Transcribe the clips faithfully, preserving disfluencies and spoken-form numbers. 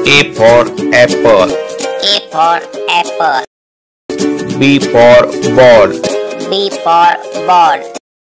A for apple. A for apple. B for ball. B for ball.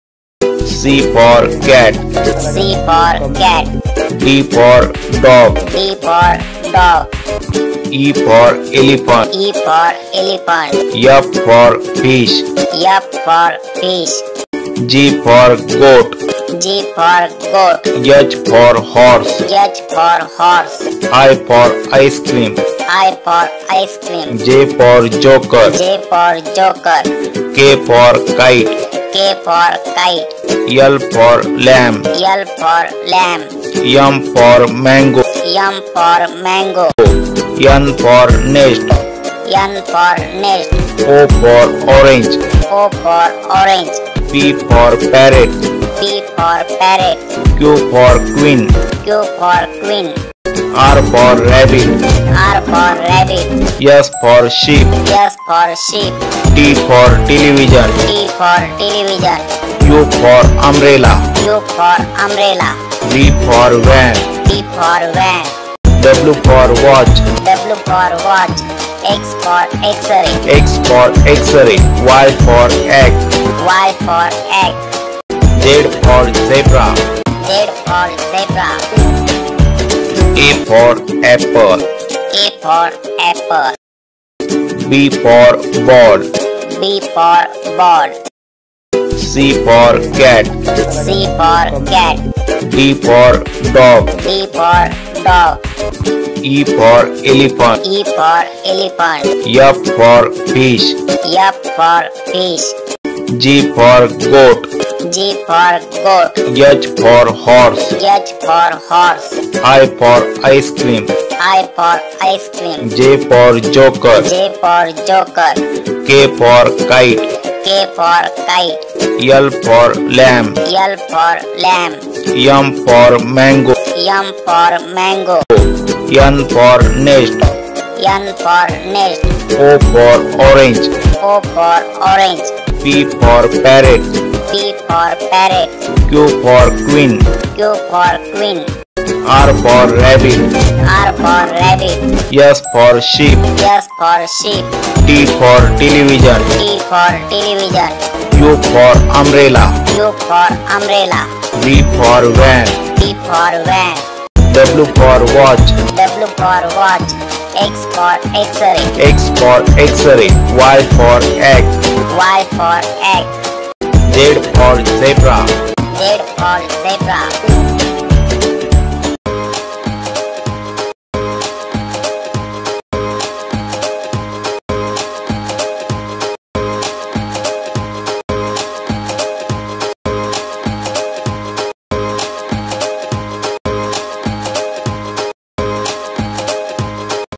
C for cat. C for cat. D for dog. D for dog. E for elephant. E for elephant. F for fish. F for fish. G for goat. G for goat. H for horse. H for horse. I for ice cream. I for ice cream. J for joker. J for joker. K for kite. K for kite. L for lamb. L for lamb. M for mango. M for mango. N for nest. N for nest. O for orange. O for orange. P for parrot. P for parrot. Q for queen. Q for queen. R for rabbit. R for rabbit. S for sheep. S for sheep. T for television. T for television. U for umbrella. U for umbrella. V for van. V for van. W for watch. W for watch. X for X-ray. X for X-ray. Y for egg. Y for egg. Z for zebra. Z for zebra. A for apple. A for apple. B for ball. B for ball. C for cat. C for cat. D for dog. D for dog. E for elephant. E for elephant. F for fish. F for fish. G for goat. G for goat. H for horse. H for horse. I for ice cream. I for ice cream. J for joker. J for joker. K for kite. K for kite. L for lamb. L for lamb. M for mango. M for mango. N for nest. N for nest. O for orange. O for orange. P for parrot. P for parrot. Q for queen. Q for queen. R for rabbit. R for rabbit. S for sheep. S for sheep. T for television. T for television. U for umbrella. U for umbrella. V for van. V for van. W for watch. W for watch. X for X-ray. X for X-ray. Y for egg. Y for egg. Z for zebra. Z for zebra.